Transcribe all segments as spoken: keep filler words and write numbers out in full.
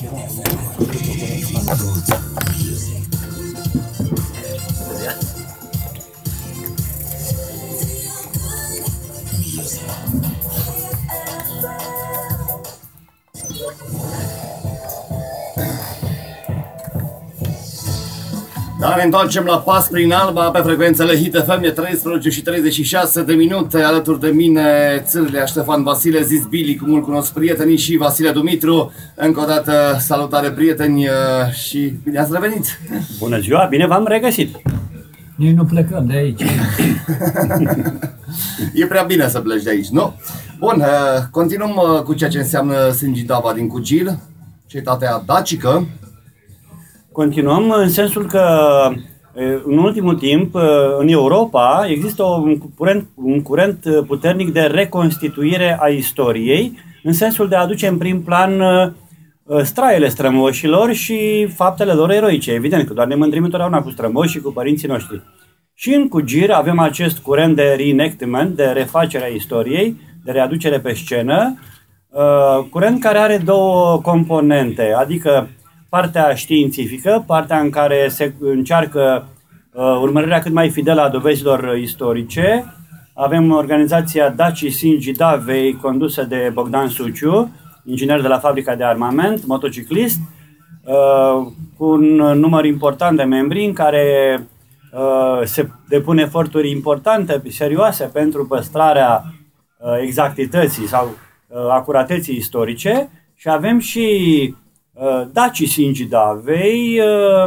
Da, ne întoarcem la Pas prin Alba pe frecvențele Hit F M, e treisprezece și treizeci și șase de minute, alături de mine Țârlea, Ștefan Vasile, zis Billy, cum îl cunosc prietenii, și Vasile Dumitru. Încă o dată salutare, prieteni, și bine ați revenit! Bună ziua, bine v-am regăsit! Noi nu plecăm de aici. E prea bine să pleci de aici, nu? Bun, continuăm cu ceea ce înseamnă Singidava din Cugil, cetatea dacică. Continuăm în sensul că în ultimul timp în Europa există un curent, un curent puternic de reconstituire a istoriei, în sensul de a aduce în prim plan straiele strămoșilor și faptele lor eroice. Evident că doar ne mândrim întotdeauna cu strămoși și cu părinții noștri. Și în Cugir avem acest curent de reenactment, de refacere a istoriei, de readucere pe scenă, curent care are două componente, adică partea științifică, partea în care se încearcă uh, urmărirea cât mai fidelă a dovezilor istorice. Avem organizația Daci Singidavei, condusă de Bogdan Suciu, inginer de la fabrica de armament, motociclist, uh, cu un număr important de membri în care uh, se depun eforturi importante, serioase pentru păstrarea uh, exactității sau uh, acurateții istorice, și avem și Daci Singidavei,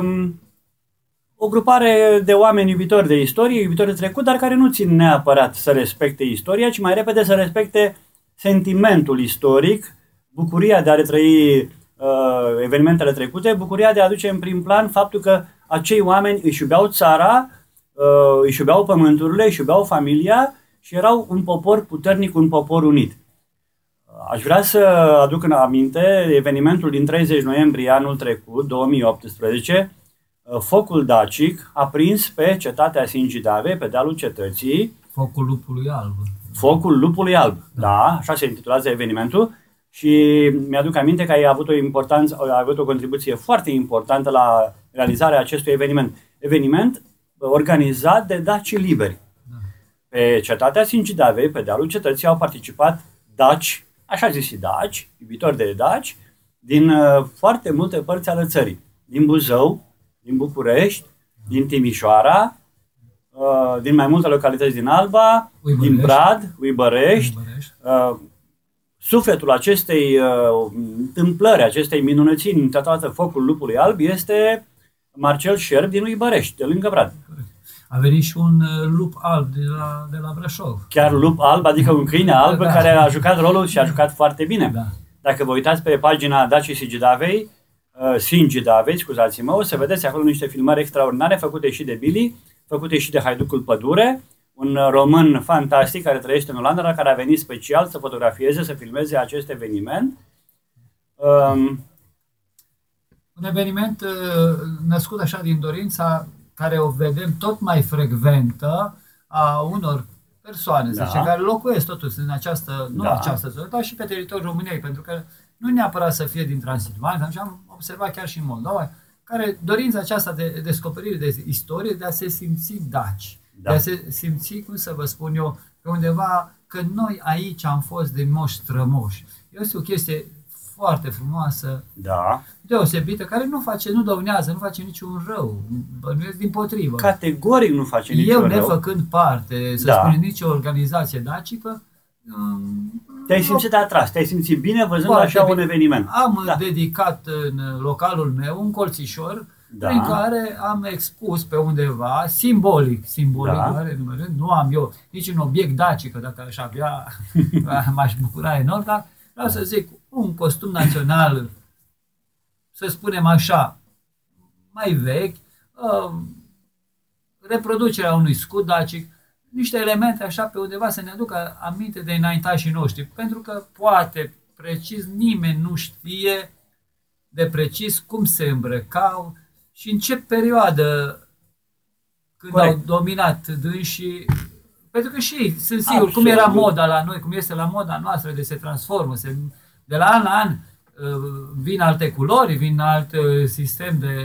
o grupare de oameni iubitori de istorie, iubitori de trecut, dar care nu țin neapărat să respecte istoria, ci mai repede să respecte sentimentul istoric, bucuria de a retrăi uh, evenimentele trecute, bucuria de a aduce în prim plan faptul că acei oameni își iubeau țara, uh, își iubeau pământurile, își iubeau familia și erau un popor puternic, un popor unit. Aș vrea să aduc în aminte evenimentul din treizeci noiembrie anul trecut, două mii optsprezece, focul dacic a prins pe cetatea Singidave, pe dealul cetății. Focul lupului alb. Focul lupului alb, da, da, așa se intitulează evenimentul, și mi-aduc aminte că ai avut o importanță, ai avut o contribuție foarte importantă la realizarea acestui eveniment. Eveniment organizat de Dacii Liberi. Da. Pe cetatea Singidave, pe dealul cetății, au participat daci, așa zis daci, iubitori de daci, din uh, foarte multe părți ale țării. Din Buzău, din București, din Timișoara, uh, din mai multe localități din Alba, Uibărești. din Brad, Uibărești. Uibărești. Uh, sufletul acestei uh, întâmplări, acestei minunățiri intitulată Focul Lupului Alb este Marcel Șerb din Uibărești, de lângă Brad. A venit și un lup alb de la, de la Brașov. Chiar lup alb, adică un câine alb, da, care a jucat rolul și a jucat foarte bine. Da. Dacă vă uitați pe pagina Dacii Singidavei, uh, Singidavei, scuzați-mă, o să vedeți acolo niște filmări extraordinare făcute și de Billy, făcute și de Haiducul Pădure, un român fantastic care trăiește în Olanda, dar care a venit special să fotografieze, să filmeze acest eveniment. Um, un eveniment uh, născut așa din dorința care o vedem tot mai frecventă a unor persoane, da, zice, care locuiesc totuși în această, nu da. această zonă, dar și pe teritoriul României, pentru că nu neapărat să fie din Transilvania, și am observat chiar și în Moldova, care dorința aceasta de descoperire de istorie, de a se simți daci, da. de a se simți, cum să vă spun eu, pe undeva că noi aici am fost de moși strămoși. Este o chestie foarte frumoasă, da. deosebită, care nu face, nu dăunează, nu face niciun rău, bănuiesc dimpotrivă. Categoric nu face niciun Eu, rău. nefăcând parte, să da. spune, nicio organizație dacică, te-ai simțit atras, te-ai simțit bine văzând așa bine. un eveniment. Am da. dedicat în localul meu un colțișor, da. prin care am expus pe undeva, simbolic, simbolic, da. nu am eu nici un obiect dacic, că dacă aș avea, m-aș bucura enorm, dar vreau să zic, un costum național, să spunem așa, mai vechi, uh, reproducerea unui scut dacic, niște elemente așa pe undeva să ne aducă aminte de înaintașii noștri, pentru că poate precis nimeni nu știe de precis cum se îmbrăcau și în ce perioadă când Corect. au dominat dânsii. Pentru că și ei sunt sigur, cum era moda la noi, cum este la moda noastră, de se transformă, se, de la an la an, vin alte culori, vin alt sistem de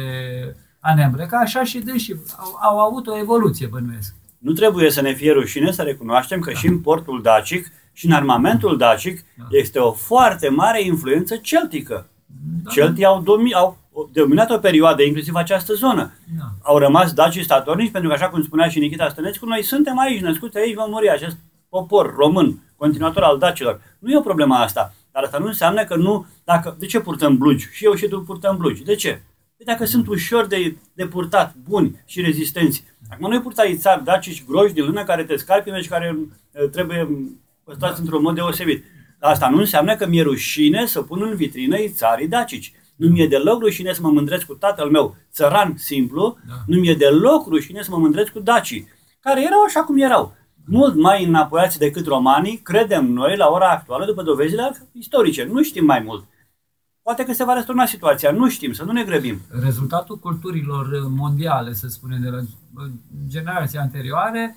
a ne îmbrăca, așa și dânsii au, au avut o evoluție, bănuiesc. Nu trebuie să ne fie rușine să recunoaștem că da. și în portul dacic și în armamentul dacic da. este o foarte mare influență celtică. Da. Celtii au, domi au dominat o perioadă, inclusiv această zonă. Da. Au rămas dacii statornici, pentru că, așa cum spunea și Nichita Stănescu, noi suntem aici, născuți aici, vom muri, acest popor român, continuator al dacilor. Nu e o problemă asta, dar asta nu înseamnă că nu... Dacă, de ce purtăm blugi? Și eu și tu purtăm blugi. De ce? Păi dacă sunt ușor de, de purtat, buni și rezistenți. Acum noi purtai țari dacici groși din lună care te scarpină și care uh, trebuie păstrați da. într-un mod deosebit. Dar asta nu înseamnă că mi-e rușine să pun în vitrină țarii dacici. Nu mi-e deloc rușine să mă mândresc cu tatăl meu țăran simplu, da. nu mi-e deloc rușine să mă mândresc cu dacii, care erau așa cum erau. Mult mai înapoiați decât romanii, credem noi, la ora actuală, după dovezile istorice. Nu știm mai mult. Poate că se va răsturna situația, nu știm, să nu ne grăbim. Rezultatul culturilor mondiale, să spunem, de la generații anterioare,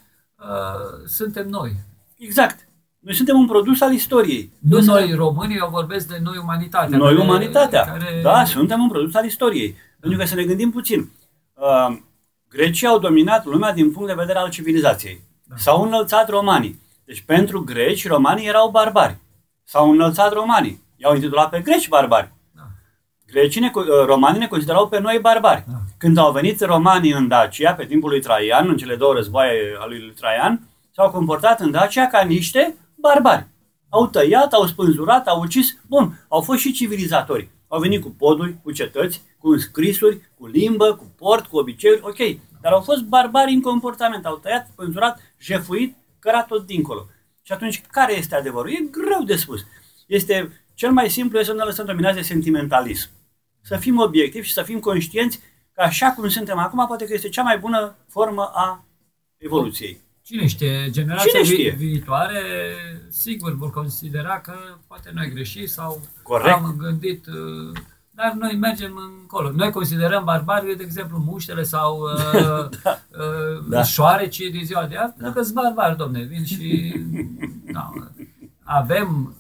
uh, suntem noi. Exact. Noi suntem un produs al istoriei. Nu noi, noi românii, eu vorbesc de noi umanitatea. Noi care, umanitatea, care... da, suntem un produs al istoriei. Pentru că să ne gândim puțin. Uh, Grecii au dominat lumea din punct de vedere al civilizației. Da. S-au înălțat romanii. Deci pentru greci, romanii erau barbari. S-au înălțat romanii. I-au intitulat pe greci barbari. Da. Grecii ne, romanii ne considerau pe noi barbari. Da. Când au venit romanii în Dacia, pe timpul lui Traian, în cele două războaie ale lui Traian, s-au comportat în Dacia ca niște barbari. Au tăiat, au spânzurat, au ucis. Bun, au fost și civilizatori. Au venit cu poduri, cu cetăți, cu înscrisuri, cu limbă, cu port, cu obiceiuri, ok. Dar au fost barbari în comportament. Au tăiat, spânzurat, jefuit, cărat tot dincolo. Și atunci, care este adevărul? E greu de spus. Este... Cel mai simplu este să ne lăsăm dominați de sentimentalism. Să fim obiectivi și să fim conștienți că așa cum suntem acum, poate că este cea mai bună formă a evoluției. Cine știe, generația vi viitoare, sigur, vor considera că poate noi greșit sau Corect. am gândit, dar noi mergem încolo. Noi considerăm barbari, de exemplu, muștele sau uh, da. uh, da. șoarecii din ziua de azi, pentru că sunt barbari, domne, vin și no, avem...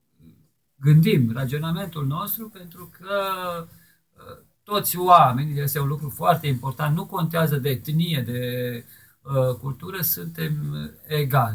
Gândim raționamentul nostru pentru că uh, toți oamenii, este un lucru foarte important, nu contează de etnie, de uh, cultură, suntem egali.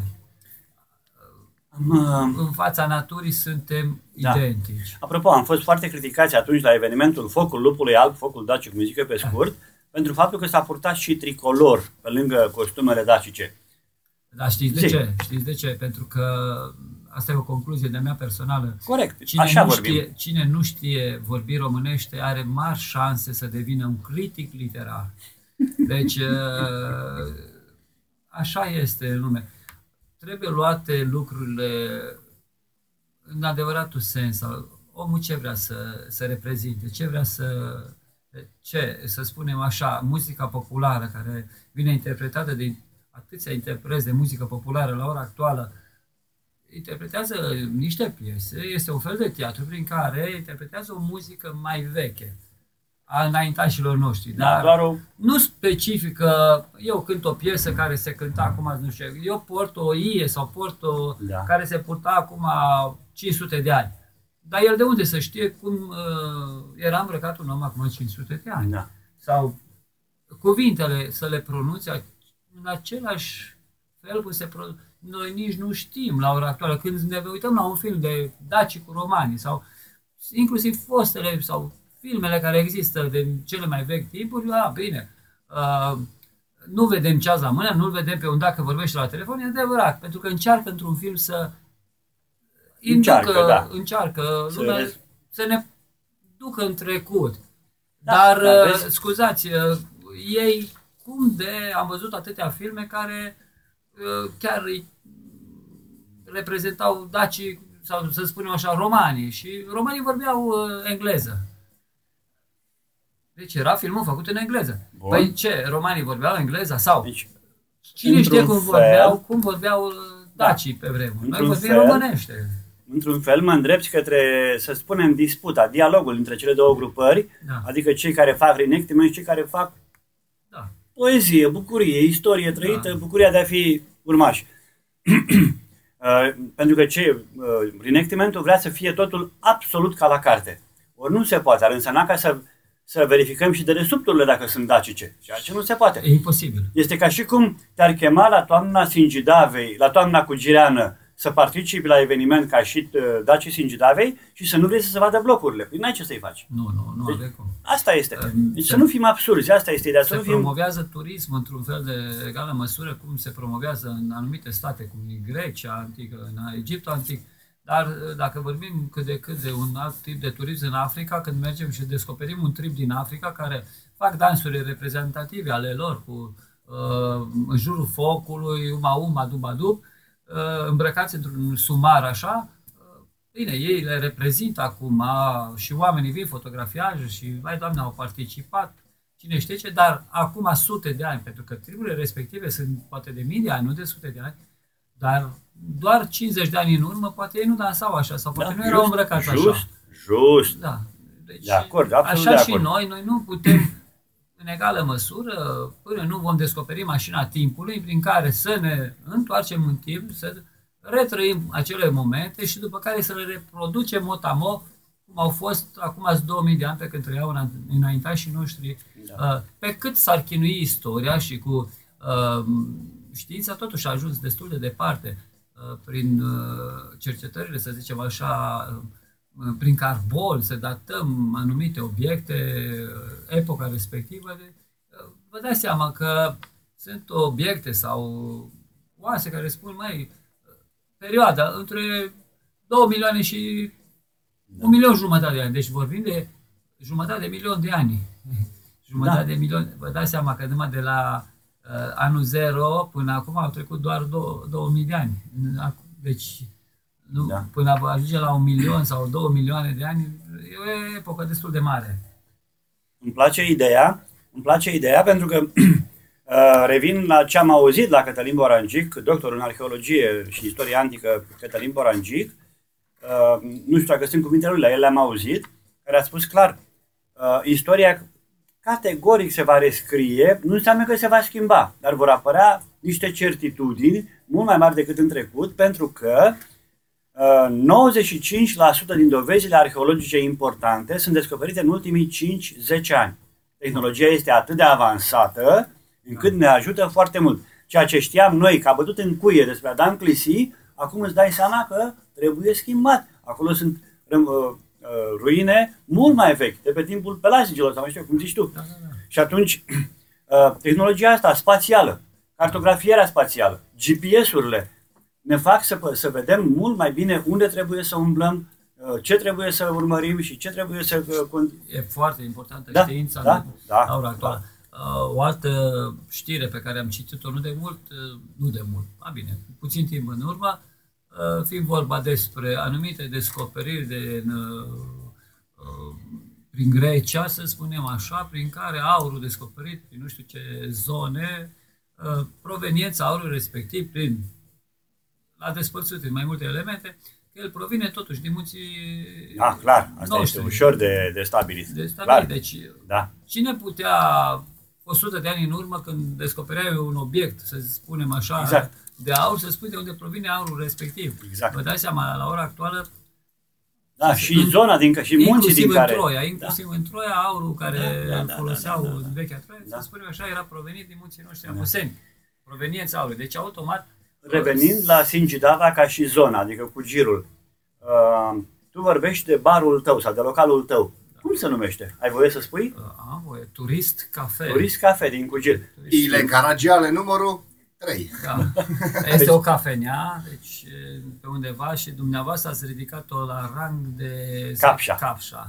Am, în fața naturii suntem da. identici. Apropo, am fost foarte criticați atunci la evenimentul Focul Lupului Alb, Focul Dacic, cum zic eu pe scurt, da. pentru faptul că s-a purtat și tricolor pe lângă costumele dacice. Dar știți de Zi. ce? Știți de ce? Pentru că asta e o concluzie de-a mea personală. Corect, cine așa nu vorbim. Știe, cine nu știe vorbi românește are mari șanse să devină un critic literar. Deci, așa este în lume. Trebuie luate lucrurile în adevăratul sens. Omul ce vrea să, să reprezinte, ce vrea să... Ce, să spunem așa, muzica populară care vine interpretată de atâția interpreți de muzică populară la ora actuală, interpretează niște piese, este un fel de teatru prin care interpretează o muzică mai veche a înaintașilor noștri, da, dar doar o... nu specifică, eu cânt o piesă care se cânta acum, nu știu, eu port o ie sau port o da. care se purta acum cinci sute de ani. Dar el de unde să știe cum uh, era îmbrăcat un om acum cinci sute de ani? Da. Sau cuvintele să le pronunțe în același fel cum se pronunță. Noi nici nu știm la ora actuală. Când ne uităm la un film de daci cu romanii sau inclusiv fostele sau filmele care există de cele mai vechi timpuri, a, bine, uh, nu vedem ceas la mână, nu-l vedem pe un dacă vorbește la telefon, e adevărat, pentru că încearcă într-un film să încearcă, inducă, da. încearcă să, lumea, să ne ducă în trecut. Da, Dar, da, uh, scuzați, uh, ei, cum de am văzut atâtea filme care uh, chiar îi reprezentau dacii, sau să spunem așa, romanii, și romanii vorbeau uh, engleză. Deci era filmul făcut în engleză. Bun. Păi ce, romanii vorbeau engleza sau? Deci, cine știe cum fel, vorbeau, cum vorbeau dacii da, pe vremuri? Noi vorbim românește. Într-un fel mă îndrept către, să spunem, disputa, dialogul între cele două grupări, da. adică cei care fac reenactment și cei care fac da. poezie, bucurie, istorie trăită, da. bucuria de a fi urmași. Uh, pentru că ce, uh, reenactmentul vrea să fie totul absolut ca la carte. ori nu se poate. Ar însemna ca să, să verificăm și dedesubturile dacă sunt dacice, ceea ce nu se poate. E imposibil. Este ca și cum te-ar chema la toamna Singidavei, la toamna Cugireană, să participi la eveniment ca și Dacii Singidavei și să nu vrei să se vadă blocurile. Păi n-ai ce să-i faci. Nu, nu, nu deci, are cum. Asta este. Deci se, să nu fim absurzi, asta este ideea. Se să nu fim... promovează turism într-un fel de egală măsură cum se promovează în anumite state, cum în Grecia antică, în Egiptul antic. Dar dacă vorbim cât de cât de un alt tip de turism în Africa, când mergem și descoperim un trip din Africa care fac dansuri reprezentative ale lor cu uh, în jurul focului, uma uma, duba dub, uh, îmbrăcați într-un sumar așa, uh, bine, ei le reprezintă acum și oamenii vin, fotografiază și, vai Doamne, au participat, cine știe ce, dar acum sute de ani, pentru că triburile respective sunt poate de mii de ani, nu de sute de ani, dar doar cincizeci de ani în urmă, poate ei nu dansau așa, sau poate da, nu erau îmbrăcați așa. Just, just. Da. Deci, de acord, absolut așa de și acord. noi, noi nu putem, în egală măsură, până nu vom descoperi mașina timpului, prin care să ne întoarcem în timp, să retrăim acele momente și după care să le reproducem mot-a-mot, cum au fost acum două mii de ani pe când trăiau înaintașii noștri. Da. Pe cât s-ar chinui istoria și cu știința, totuși a ajuns destul de departe prin cercetările, să zicem așa, prin carbon, să datăm anumite obiecte, epoca respectivă. Vă dați seama că sunt obiecte sau oase care spun, mai perioada între două milioane și un milion jumătate de ani. Deci vorbim de jumătate de milion de ani. Jumătate da. de milion. Vă dați seama că numai de la uh, anul zero până acum au trecut doar două mii de ani. Deci nu, da. până ajunge la un milion sau două milioane de ani, e o epocă destul de mare. Îmi place ideea, îmi place ideea pentru că uh, revin la ce am auzit la Cătălin Borangic, doctor în arheologie și istorie antică Cătălin Borangic. Uh, nu știu dacă sunt cuvintele lui, la el le-am auzit, care a spus clar, uh, istoria categoric se va rescrie, nu înseamnă că se va schimba, dar vor apărea niște certitudini mult mai mari decât în trecut, pentru că uh, nouăzeci și cinci la sută din dovezile arheologice importante sunt descoperite în ultimii cinci zece ani. Tehnologia este atât de avansată încât ne ajută foarte mult. Ceea ce știam noi, că a bătut în cuie despre Adam Clisi, acum îți dai seama că trebuie schimbat. Acolo sunt uh, uh, ruine mult mai vechi, de pe timpul pelazicilor, sau mai știu cum zici tu. Da, da, da. Și atunci, uh, tehnologia asta spațială, cartografierea spațială, G P S-urile, ne fac să, să vedem mult mai bine unde trebuie să umblăm, uh, ce trebuie să urmărim și ce trebuie să... Uh, e foarte importantă da, știința da, da, la ora actuală. Da. Uh, o altă știre pe care am citit-o nu de mult, uh, nu de mult, a bine, puțin timp în urmă, fiind vorba despre anumite descoperiri de, în, prin Grecia, să spunem așa, prin care aurul descoperit prin nu știu ce zone, proveniența aurului respectiv, prin, l-a despărțit în mai multe elemente, că el provine totuși din munții ah, clar, asta noștri. Este ușor de, de stabilit. De stabilit. Deci, da. Cine putea o sută de ani în urmă, când descopereai un obiect, să spunem așa, exact. de aur, să spui de unde provine aurul respectiv. Exact. Vă dați seama, la ora actuală... Da, și în, zona, din, și munții din care... În Troia, inclusiv da. în Troia, aurul care da, da, îl foloseau da, da, da, da. în vechea Troia, da. să spunem așa, era provenit din munții noștri amoseni. Da. Proveniența aurului. Deci, automat... Revenind la Singidava ca și zona, adică cu girul, uh, tu vorbești de barul tău sau de localul tău. Cum se numește? Ai voie să spui? Am voie. Turist Cafe. Turist Cafe din Cugir. Ile Caragiale, numărul trei. Da. Este o cafenea, deci pe undeva și dumneavoastră ați ridicat-o la rang de Capșa. Capșa.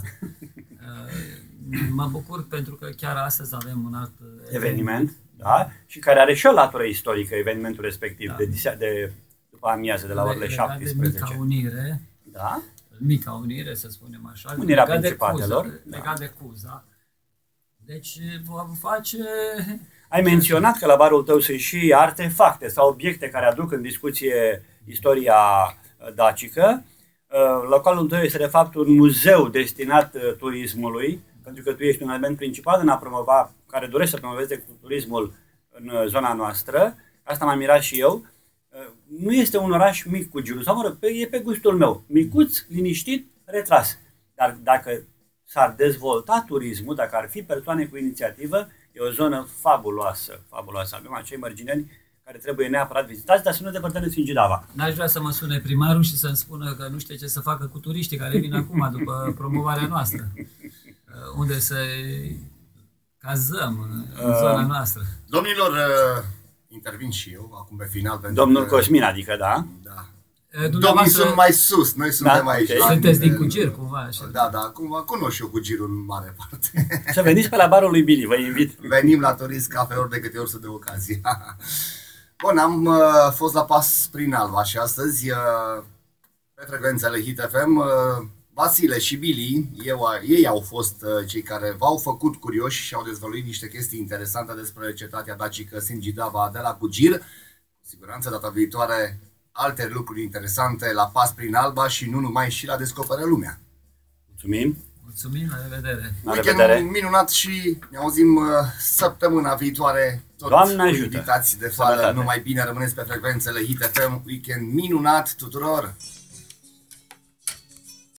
Mă bucur pentru că chiar astăzi avem un alt eveniment, eveniment da? Și care are și o latură istorică, evenimentul respectiv, da. de, de după amiază, de la orele șaptesprezece. De Mica Unire. Da? Mica Unire, să spunem așa. Unirea Principatelor. Legat de, da. de Cuza. Deci vom face... Ai menționat că la barul tău sunt și artefacte sau obiecte care aduc în discuție istoria dacică. Localul tău este de fapt un muzeu destinat turismului, pentru că tu ești un element principal în a promova, care dorește să promoveze turismul în zona noastră. Asta m-a mirat și eu. Nu este un oraș mic cu Giulu, sau mă rog, e pe gustul meu. Micuț, liniștit, retras. Dar dacă s-ar dezvolta turismul, dacă ar fi persoane cu inițiativă, e o zonă fabuloasă, fabuloasă. Avem acei mărgineni care trebuie neapărat vizitați, dar să nu depărtăm de Sfingidava. N-aș vrea să mă sune primarul și să-mi spună că nu știe ce să facă cu turiștii care vin acum după promovarea noastră. Unde să cazăm în zona noastră. Domnilor, intervin și eu, acum pe final. Domnul că... Cosmin, adică, da? Da. Domnii sunt mai sus, noi suntem da? aici. Okay. Sunteți din Cugir, cumva. Așa. Da, da, cumva cunosc și eu Cugirul în mare parte. Să veniți pe la barul lui Billy, vă invit. Venim la Turist Cafe ori de câte ori să de ocazie. Bun, am uh, fost la Pas prin Alba și astăzi, uh, pe frecvențele Hit F M, uh, Vasile și Billy, eu, ei au fost uh, cei care v-au făcut curioși și au dezvăluit niște chestii interesante despre cetatea dacică Sfingidava de la Cugir. Cu siguranță data viitoare alte lucruri interesante la Pas prin Alba și nu numai, și la Descoperă Lumea. Mulțumim! Mulțumim, la revedere! Weekend minunat și ne auzim uh, săptămâna viitoare. Tot Doamne ajută! Invitați de fală, numai bine, rămâneți pe frecvențele Hit F M. Weekend minunat tuturor!